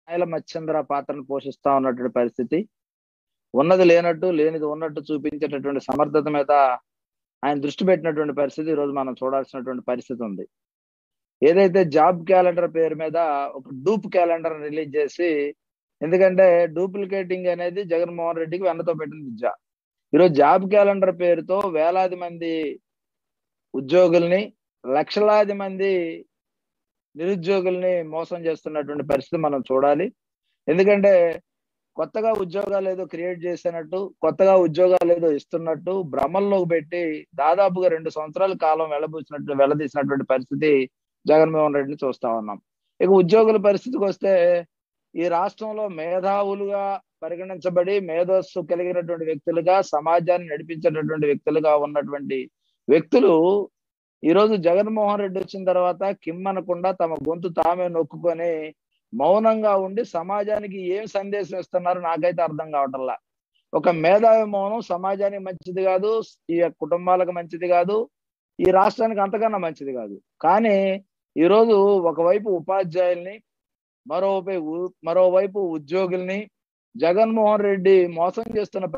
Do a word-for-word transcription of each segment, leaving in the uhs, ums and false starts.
ఆయన మత్స్యంద్ర పాత్రను పోషిస్తా ఉన్నటువంటి పరిస్థితి, ఉన్నది లేనట్టు లేనిది ఉన్నట్టు చూపించేటటువంటి సమర్థత మీద ఆయన దృష్టి పెట్టినటువంటి పరిస్థితి ఈరోజు మనం చూడాల్సినటువంటి పరిస్థితి ఉంది. ఏదైతే జాబ్ క్యాలెండర్ పేరు మీద ఒక డూప్ క్యాలెండర్ రిలీజ్ చేసి, ఎందుకంటే డూప్లికేటింగ్ అనేది జగన్మోహన్ రెడ్డికి వెన్నతో పెట్టిన విద్య. ఈరోజు జాబ్ క్యాలెండర్ పేరుతో వేలాది మంది ఉద్యోగుల్ని, లక్షలాది మంది నిరుద్యోగుల్ని మోసం చేస్తున్నటువంటి పరిస్థితి మనం చూడాలి. ఎందుకంటే కొత్తగా ఉద్యోగాలు ఏదో క్రియేట్ చేసినట్టు, కొత్తగా ఉద్యోగాలు ఏదో ఇస్తున్నట్టు భ్రమల్లోకి పెట్టి దాదాపుగా రెండు సంవత్సరాల కాలం వెళ్ళబూసినట్టు వెళ్ళదీసినటువంటి పరిస్థితి జగన్మోహన్ రెడ్డిని చూస్తా ఉన్నాం. ఇక ఉద్యోగుల పరిస్థితికి వస్తే, ఈ రాష్ట్రంలో మేధావులుగా పరిగణించబడి మేధస్సు కలిగినటువంటి వ్యక్తులుగా, సమాజాన్ని నడిపించేటటువంటి వ్యక్తులుగా ఉన్నటువంటి వ్యక్తులు ఈరోజు జగన్మోహన్ రెడ్డి వచ్చిన తర్వాత కిమ్మనకుండా తమ గొంతు తామే నొక్కుకొని మౌనంగా ఉండి సమాజానికి ఏం సందేశం ఇస్తున్నారో నాకైతే అర్థం కావటంలా. ఒక మేధావి మౌనం సమాజానికి మంచిది కాదు, ఈ కుటుంబాలకు మంచిది కాదు, ఈ రాష్ట్రానికి అంతకన్నా మంచిది కాదు. కానీ ఈరోజు ఒకవైపు ఉపాధ్యాయుల్ని, మరోవైపు మరోవైపు ఉద్యోగుల్ని జగన్మోహన్ రెడ్డి మోసం చేస్తున్న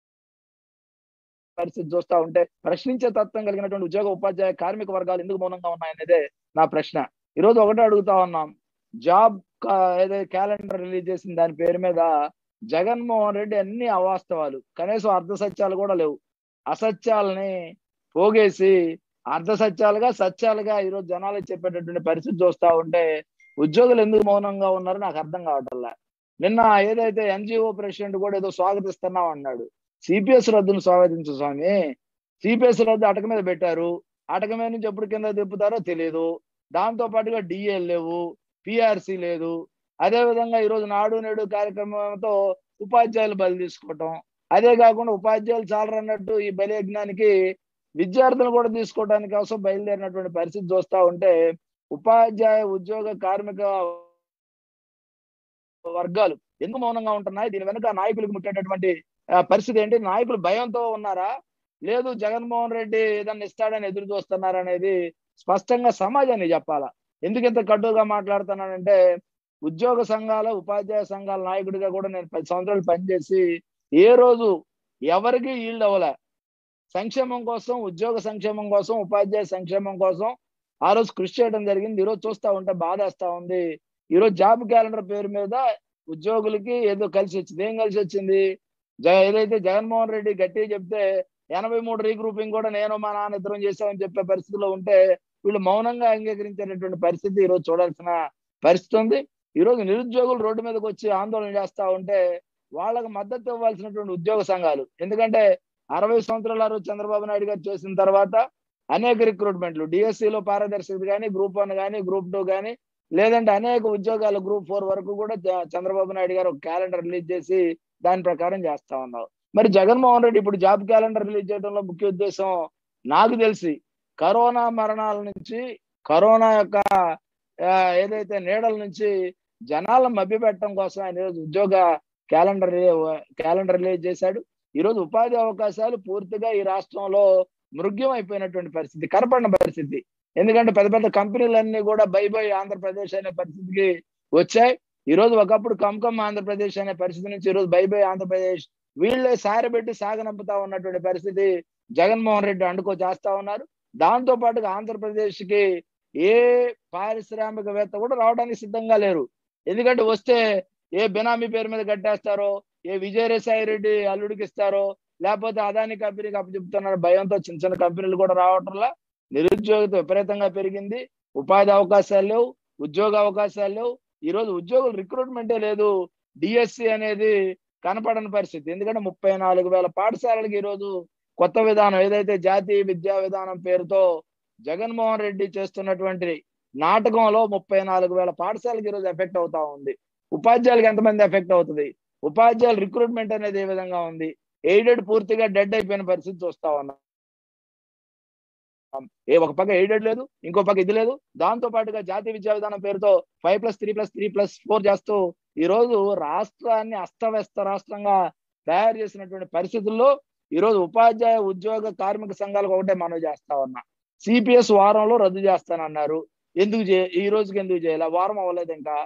పరిస్థితి చూస్తా ఉంటే, ప్రశ్నించే తత్వం కలిగినటువంటి ఉద్యోగ ఉపాధ్యాయ కార్మిక వర్గాలు ఎందుకు మౌనంగా ఉన్నాయనేదే నా ప్రశ్న. ఈరోజు ఒకటే అడుగుతా ఉన్నాం, జాబ్ ఏదైతే క్యాలెండర్ రిలీజ్ చేసిన దాని పేరు మీద జగన్మోహన్ రెడ్డి అన్ని అవాస్తవాలు, కనీసం అర్ధ సత్యాలు కూడా లేవు, అసత్యాలని పోగేసి అర్ధ సత్యాలుగా సత్యాలుగా ఈరోజు జనాలకు చెప్పేటటువంటి పరిస్థితి చూస్తా ఉంటే ఉద్యోగులు ఎందుకు మౌనంగా ఉన్నారో నాకు అర్థం కావటంలా. నిన్న ఏదైతే ఎన్జిఓ ప్రెసిడెంట్ కూడా ఏదో స్వాగతిస్తున్నాం అన్నాడు. సిపిఎస్ రద్దును స్వాగతించు స్వామి, సిపిఎస్ రద్దు అటక మీద పెట్టారు, అటక మీద నుంచి ఎప్పుడు కింద తిప్పుతారో తెలియదు. దాంతో పాటుగా డిఏ లేవు, పిఆర్సి లేదు. అదే విధంగా ఈరోజు నాడు నేడు కార్యక్రమంతో ఉపాధ్యాయులు బలి తీసుకోవటం, అదే కాకుండా ఉపాధ్యాయులు చాలరన్నట్టు ఈ బలి యజ్ఞానికి విద్యార్థులు కూడా తీసుకోవడానికి కోసం బయలుదేరినటువంటి పరిస్థితి చూస్తా ఉంటే, ఉపాధ్యాయ ఉద్యోగ కార్మిక వర్గాలు ఎందుకు మౌనంగా ఉంటున్నాయి? దీని వెనుక నాయకులకు ముట్టేటటువంటి పరిస్థితి ఏంటి? నాయకులు భయంతో ఉన్నారా, లేదు జగన్మోహన్ రెడ్డి ఏదన్నా ఇస్తాడని ఎదురు చూస్తున్నారా అనేది స్పష్టంగా సమాజాన్ని చెప్పాలా. ఎందుకు ఇంత కట్టుగా మాట్లాడుతున్నానంటే, ఉద్యోగ సంఘాల ఉపాధ్యాయ సంఘాల నాయకుడిగా కూడా నేను పది సంవత్సరాలు పనిచేసి ఏ రోజు ఎవరికి ఈల్డ్ అవ్వలే. సంక్షేమం కోసం, ఉద్యోగ సంక్షేమం కోసం, ఉపాధ్యాయ సంక్షేమం కోసం ఆ రోజు కృషి చేయడం జరిగింది. ఈరోజు చూస్తా ఉంటే బాధేస్తా ఉంది. ఈరోజు జాబ్ క్యాలెండర్ పేరు మీద ఉద్యోగులకి ఏదో కలిసి వచ్చింది. ఏం కలిసి వచ్చింది? ఏదైతే జగన్మోహన్ రెడ్డి గట్టిగా చెప్తే ఎనభై మూడు రీగ్రూపింగ్ కూడా నేను మా నాన్న ఇద్దరం చేశామని చెప్పే పరిస్థితిలో ఉంటే వీళ్ళు మౌనంగా అంగీకరించేటటువంటి పరిస్థితి ఈరోజు చూడాల్సిన పరిస్థితి ఉంది. ఈరోజు నిరుద్యోగులు రోడ్డు మీదకి వచ్చి ఆందోళన చేస్తా ఉంటే వాళ్ళకు మద్దతు ఇవ్వాల్సినటువంటి ఉద్యోగ సంఘాలు, ఎందుకంటే అరవై సంవత్సరాల రోజు చంద్రబాబు నాయుడు గారు చేసిన తర్వాత అనేక రిక్రూట్మెంట్లు, డిఎస్సిలో పారదర్శకత కానీ, గ్రూప్ వన్ కానీ, గ్రూప్ టూ కానీ, లేదంటే అనేక ఉద్యోగాలు గ్రూప్ ఫోర్ వరకు కూడా చంద్రబాబు నాయుడు గారు ఒక క్యాలెండర్ రిలీజ్ చేసి దాని ప్రకారం చేస్తా ఉన్నారు. మరి జగన్మోహన్ రెడ్డి ఇప్పుడు జాబ్ క్యాలెండర్ రిలీజ్ చేయడంలో ముఖ్య ఉద్దేశం నాకు తెలిసి కరోనా మరణాల నుంచి, కరోనా యొక్క ఏదైతే నీడల నుంచి జనాలను మభ్యపెట్టడం కోసం ఆయన ఈరోజు ఉద్యోగ క్యాలెండర్ క్యాలెండర్ రిలీజ్ చేశాడు. ఈరోజు ఉపాధి అవకాశాలు పూర్తిగా ఈ రాష్ట్రంలో మృగ్యం అయిపోయినటువంటి పరిస్థితి, కనపడిన పరిస్థితి. ఎందుకంటే పెద్ద పెద్ద కంపెనీలన్నీ కూడా బై బై ఆంధ్రప్రదేశ్ అనే పరిస్థితికి వచ్చాయి. ఈరోజు ఒకప్పుడు కంకమ్ ఆంధ్రప్రదేశ్ అనే పరిస్థితి నుంచి ఈరోజు బై బై ఆంధ్రప్రదేశ్, వీళ్ళే సారబెట్టి సాగనంపుతా ఉన్నటువంటి పరిస్థితి జగన్మోహన్ రెడ్డి అండుకో చేస్తా ఉన్నారు. దాంతో పాటుగా ఆంధ్రప్రదేశ్ కి ఏ పారిశ్రామికవేత్త కూడా రావడానికి సిద్ధంగా లేరు. ఎందుకంటే వస్తే ఏ బినామీ పేరు మీద కట్టేస్తారో, ఏ విజయసాయి రెడ్డి అల్లుడికి ఇస్తారో, లేకపోతే అదాని కంపెనీకి అప్పచెప్తున్నారు భయంతో చిన్న చిన్న కంపెనీలు కూడా రావటంలా నిరుద్యోగిత విపరీతంగా పెరిగింది. ఉపాధి అవకాశాలు లేవు, ఉద్యోగ అవకాశాలు లేవు. ఈరోజు ఉద్యోగులు రిక్రూట్మెంటే లేదు. డిఎస్సి అనేది కనపడని పరిస్థితి. ఎందుకంటే ముప్పై నాలుగు వేల పాఠశాలలకు ఈరోజు కొత్త విధానం ఏదైతే జాతీయ విద్యా విధానం పేరుతో జగన్మోహన్ రెడ్డి చేస్తున్నటువంటి నాటకంలో ముప్పై నాలుగు వేల పాఠశాలకు ఈరోజు ఎఫెక్ట్ అవుతా ఉంది. ఉపాధ్యాయులకు ఎంతమంది ఎఫెక్ట్ అవుతుంది? ఉపాధ్యాయులు రిక్రూట్మెంట్ అనేది ఏ విధంగా ఉంది? ఎయిడెడ్ పూర్తిగా డెడ్ అయిపోయిన పరిస్థితి చూస్తా ఉన్నాం. ఏ ఒక పక్క ఎయిడెడ్ లేదు, ఇంకో పక్క ఇది లేదు. దాంతో పాటుగా జాతీయ విద్యా విధానం పేరుతో five plus three plus three plus four చేస్తూ ఈరోజు రాష్ట్రాన్ని అస్తవ్యస్త రాష్ట్రంగా తయారు చేసినటువంటి పరిస్థితుల్లో ఈరోజు ఉపాధ్యాయ ఉద్యోగ కార్మిక సంఘాలకు ఒకటే మనవి చేస్తా ఉన్నా, సిపిఎస్ వారంలో రద్దు చేస్తానన్నారు. ఎందుకు చే ఈ రోజుకి ఎందుకు చేయాలి? వారం అవ్వలేదు ఇంకా.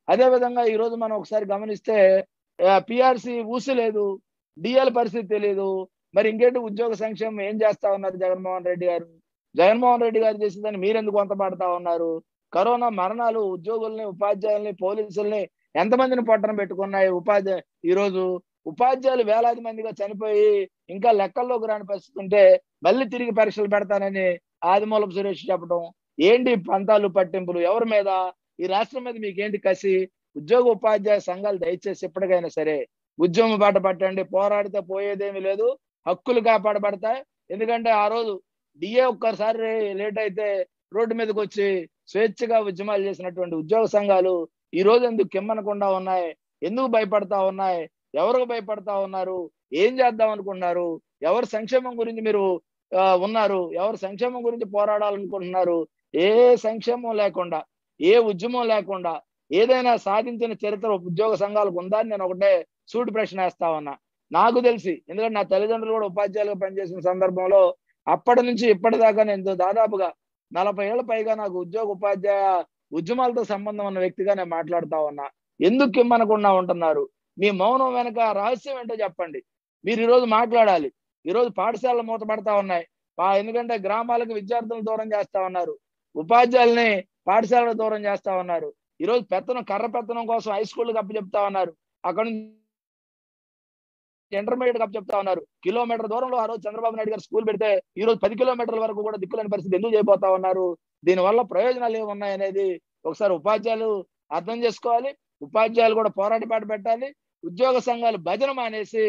అదే విధంగా ఈ రోజు మనం ఒకసారి గమనిస్తే పిఆర్సి ఊసి లేదు, డిఎల్ పరిస్థితి తెలియదు. మరి ఇంకేంటి ఉద్యోగ సంక్షేమం ఏం చేస్తా ఉన్నారు జగన్మోహన్ రెడ్డి గారు? జగన్మోహన్ రెడ్డి గారు చేసేదాన్ని మీరెందుకు వంతపాడుతా ఉన్నారు? కరోనా మరణాలు ఉద్యోగుల్ని, ఉపాధ్యాయుల్ని, పోలీసుల్ని ఎంతమందిని పొట్టన పెట్టుకున్నాయి? ఉపాధ్యాయ ఈ రోజు ఉపాధ్యాయులు వేలాది మందిగా చనిపోయి ఇంకా లెక్కల్లోకి రాని పరిస్థితి ఉంటే మళ్ళీ తిరిగి పరీక్షలు పెడతానని ఆదిమూలపు సురేష్ చెప్పడం ఏంటి? పంతాలు పట్టింపులు ఎవరి మీద? ఈ రాష్ట్రం మీద మీకేంటి కసి? ఉద్యోగ ఉపాధ్యాయ సంఘాలు దయచేసి ఎప్పటికైనా సరే ఉద్యమ బాట పట్టండి. పోరాడితే పోయేదేమీ లేదు, హక్కులు కాపాడబడతాయి. ఎందుకంటే ఆ రోజు డిఏ ఒక్కసారి లేట్ అయితే రోడ్డు మీదకి వచ్చి స్వేచ్ఛగా ఉద్యమాలు చేసినటువంటి ఉద్యోగ సంఘాలు ఈ రోజు ఎందుకు కిమ్మనకుండా ఉన్నాయి? ఎందుకు భయపడతా ఉన్నాయి? ఎవరికి భయపడతా ఉన్నారు? ఏం చేద్దాం అనుకుంటున్నారు? ఎవరి సంక్షేమం గురించి మీరు ఉన్నారు? ఎవరి సంక్షేమం గురించి పోరాడాలనుకుంటున్నారు? ఏ సంక్షేమం లేకుండా, ఏ ఉద్యమం లేకుండా ఏదైనా సాధించిన చరిత్ర ఉద్యోగ సంఘాలకు ఉందా అని నేను ఒకటే సూటి ప్రశ్న వేస్తా ఉన్నా. నాకు తెలిసి, ఎందుకంటే నా తల్లిదండ్రులు కూడా ఉపాధ్యాయులుగా పనిచేసిన సందర్భంలో అప్పటి నుంచి ఇప్పటిదాకా నేను దాదాపుగా నలభై ఏళ్ల పైగా నాకు ఉద్యోగ ఉపాధ్యాయ ఉద్యమాలతో సంబంధం ఉన్న వ్యక్తిగా నేను మాట్లాడుతా ఉన్నా. ఎందుకు కిమ్మనకుండా ఉంటున్నారు? మీ మౌనం వెనక రహస్యం ఏంటో చెప్పండి. మీరు ఈరోజు మాట్లాడాలి. ఈరోజు పాఠశాలలు మూతపడతా ఉన్నాయి. ఎందుకంటే గ్రామాలకు విద్యార్థులను దూరం చేస్తా ఉన్నారు, ఉపాధ్యాయుల్ని పాఠశాలను దూరం చేస్తా ఉన్నారు. ఈరోజు పెత్తనం, కర్ర పెత్తనం కోసం హై స్కూల్కి అప్పచెప్తా ఉన్నారు, అక్కడ నుంచి ఇంటర్మీడియట్ అప్ చెప్తా ఉన్నారు. కిలోమీటర్ దూరంలో ఆ రోజు చంద్రబాబు నాయుడు గారు స్కూల్ పెడితే ఈ రోజు పది కిలోమీటర్ల వరకు కూడా దిక్కులేని పరిస్థితి ఎందుకు చేయబోతా ఉన్నారు? దీనివల్ల ప్రయోజనాలు ఏమున్నాయనేది ఒకసారి ఉపాధ్యాయులు అర్థం చేసుకోవాలి. ఉపాధ్యాయులు కూడా పోరాట పాట పెట్టాలి. ఉద్యోగ సంఘాలు భజన మానేసి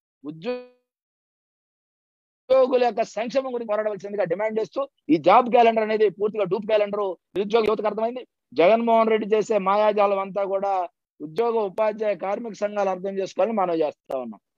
ఉద్యోగుల యొక్క సంక్షేమం గురించి పోరాడవలసిందిగా డిమాండ్ చేస్తూ, ఈ జాబ్ క్యాలెండర్ అనేది పూర్తిగా డూప్ క్యాలెండర్ నిరుద్యోగ యువతకు అర్థమైంది. జగన్మోహన్ రెడ్డి చేసే మాయాజాలం అంతా కూడా ఉద్యోగ ఉపాధ్యాయ కార్మిక సంఘాలు అర్థం చేసుకోవాలని మనం చేస్తా ఉన్నాం.